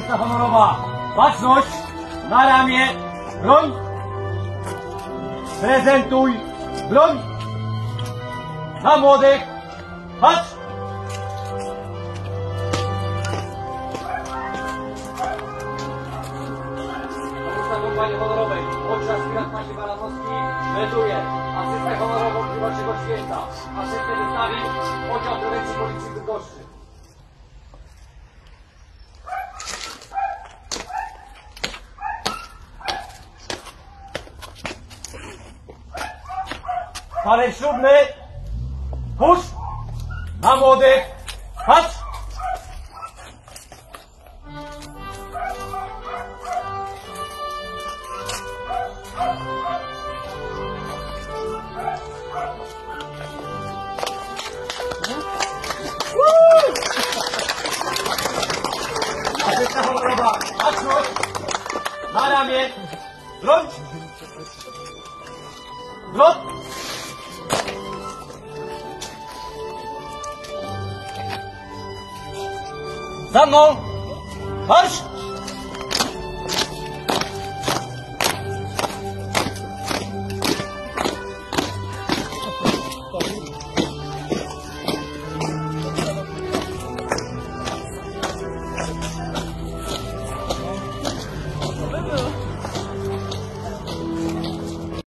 Asysta honorowa. Baczność. Na ramię. Broń. Prezentuj. Broń. Na młodych. Patrz. Asysta kompanii honorowej. Podczas aspirant Maciej Baranowski melduje asystę honorową Waszego Święta. Asystę wystawi oddział prewencji policji Bydgoszczy. Parę ślubny. Puść. Na młodych. Patrz. Asysta honorowa. Baczność. Na ramię. Broń. Broń. Za mną! Marsz!